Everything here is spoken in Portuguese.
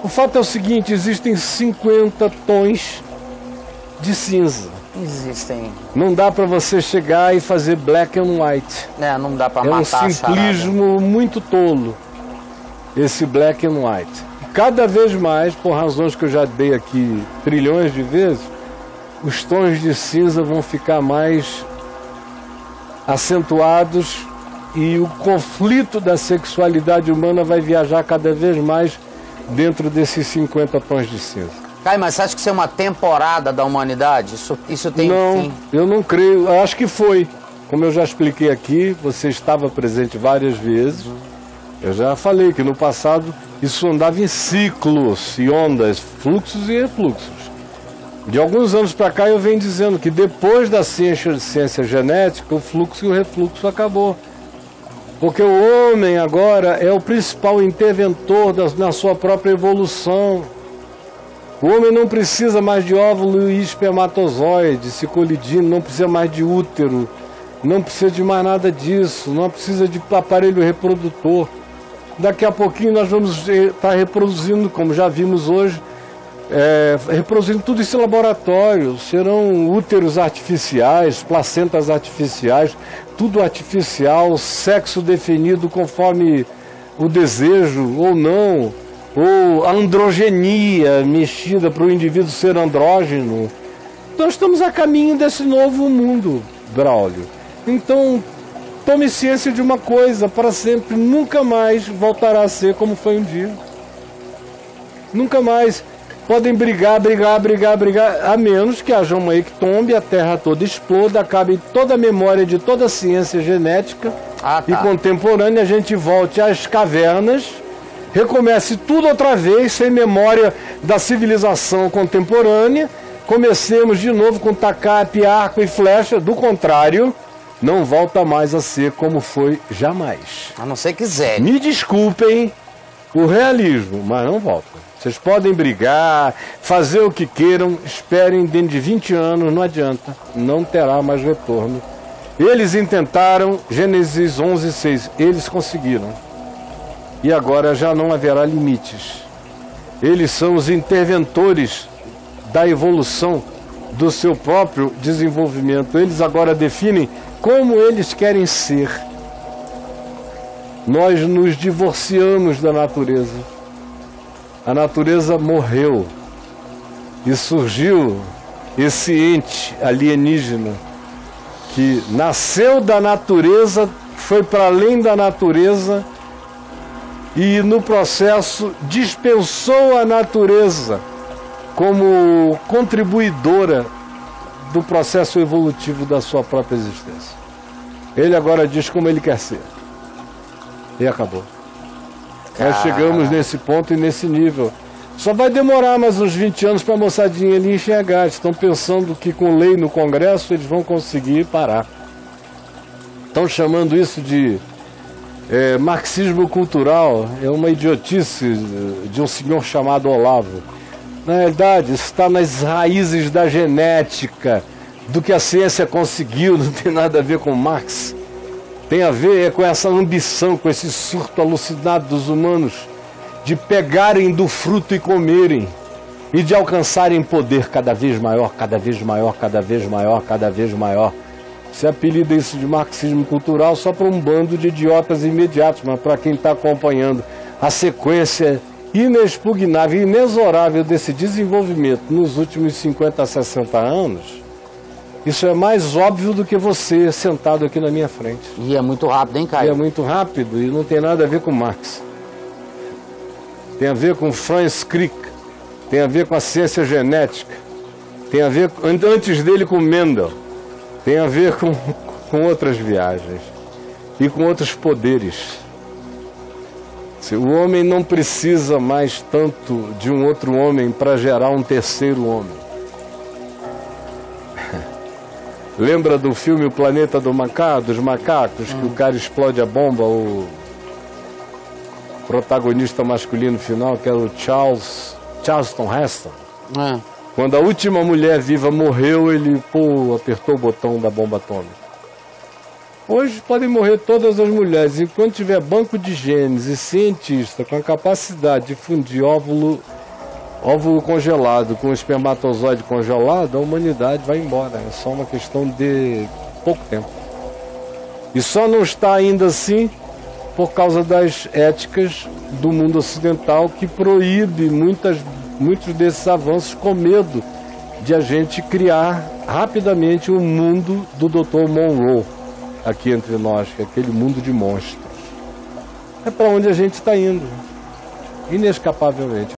O fato é o seguinte, existem 50 tons de cinza. Existem. Não dá para você chegar e fazer black and white. É, não dá para matar a charada. É um simplismo muito tolo, esse black and white. Cada vez mais, por razões que eu já dei aqui trilhões de vezes, os tons de cinza vão ficar mais acentuados e o conflito da sexualidade humana vai viajar cada vez mais dentro desses 50 tons de cinza. Caio, mas você acha que isso é uma temporada da humanidade? Isso tem não, fim? Eu não creio. Eu acho que foi. Como eu já expliquei aqui, você estava presente várias vezes. Eu já falei que no passado isso andava em ciclos e ondas, fluxos e refluxos. De alguns anos para cá eu venho dizendo que depois da ciência genética, o fluxo e o refluxo acabou. Porque o homem agora é o principal interventor na sua própria evolução. O homem não precisa mais de óvulo e espermatozoide se colidindo, não precisa mais de útero, não precisa de mais nada disso, não precisa de aparelho reprodutor. Daqui a pouquinho nós vamos estar reproduzindo, como já vimos hoje, reproduzindo tudo isso em laboratório. Serão úteros artificiais, placentas artificiais, tudo artificial, sexo definido conforme o desejo ou não, ou a androgenia mexida para o indivíduo ser andrógeno. Nós estamos a caminho desse novo mundo, Braulio. Então, tome ciência de uma coisa, para sempre, nunca mais voltará a ser como foi um dia. Nunca mais. Podem brigar, a menos que haja uma hecatombe, a Terra toda exploda, acabe toda a memória de toda a ciência genética e contemporânea, a gente volte às cavernas, recomece tudo outra vez, sem memória da civilização contemporânea, comecemos de novo com tacape, arco e flecha, do contrário, não volta mais a ser como foi jamais. A não ser que quiser. Me desculpem o realismo, mas não volta. Vocês podem brigar, fazer o que queiram, esperem dentro de 20 anos, não adianta, não terá mais retorno. Eles intentaram, Gênesis 11:6, eles conseguiram. E agora já não haverá limites. Eles são os interventores da evolução do seu próprio desenvolvimento. Eles agora definem como eles querem ser. Nós nos divorciamos da natureza. A natureza morreu e surgiu esse ente alienígena que nasceu da natureza, foi para além da natureza e no processo dispensou a natureza como contribuidora do processo evolutivo da sua própria existência. Ele agora diz como ele quer ser. E acabou. Nós chegamos nesse ponto e nesse nível. Só vai demorar mais uns 20 anos para a moçadinha ali enxergar. Estão pensando que com lei no Congresso eles vão conseguir parar. Estão chamando isso de marxismo cultural. É uma idiotice de um senhor chamado Olavo. Na realidade, isso está nas raízes da genética, do que a ciência conseguiu, não tem nada a ver com Marx. Tem a ver com essa ambição, com esse surto alucinado dos humanos de pegarem do fruto e comerem e de alcançarem poder cada vez maior, cada vez maior, cada vez maior, cada vez maior. Você apelida isso de marxismo cultural só para um bando de idiotas imediatos, mas para quem está acompanhando a sequência inexpugnável e inexorável desse desenvolvimento nos últimos 50, 60 anos, isso é mais óbvio do que você sentado aqui na minha frente. E é muito rápido, hein, Caio? E é muito rápido e não tem nada a ver com Marx. Tem a ver com Franz Crick, tem a ver com a ciência genética, tem a ver, antes dele, com Mendel, tem a ver com outras viagens e com outros poderes. O homem não precisa mais tanto de um outro homem para gerar um terceiro homem. Lembra do filme O Planeta dos Macacos, que o cara explode a bomba, o protagonista masculino final, que era o Charlton Heston. Quando a última mulher viva morreu, ele apertou o botão da bomba atômica. Hoje podem morrer todas as mulheres, enquanto tiver banco de genes e cientista com a capacidade de fundir óvulo óvulo congelado com espermatozoide congelado, a humanidade vai embora. É só uma questão de pouco tempo. E só não está ainda assim por causa das éticas do mundo ocidental, que proíbe muitos desses avanços, com medo de a gente criar rapidamente um mundo do Dr. Monroe aqui entre nós, que é aquele mundo de monstros. É para onde a gente está indo, inescapavelmente.